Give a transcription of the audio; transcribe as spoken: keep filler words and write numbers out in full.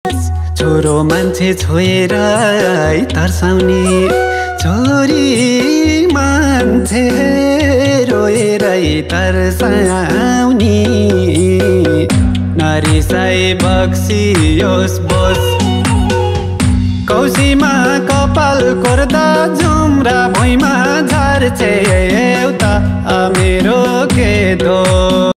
छोरो मान्छे छोएर तर्साउने छोरी मान्छे रोएरै तर्साउने नरिसाई बक्सियोस् बोस कौसीमा कपाल कोर्दा झुम्रा भुइँमा झर्छे एउटा मेरो के दो।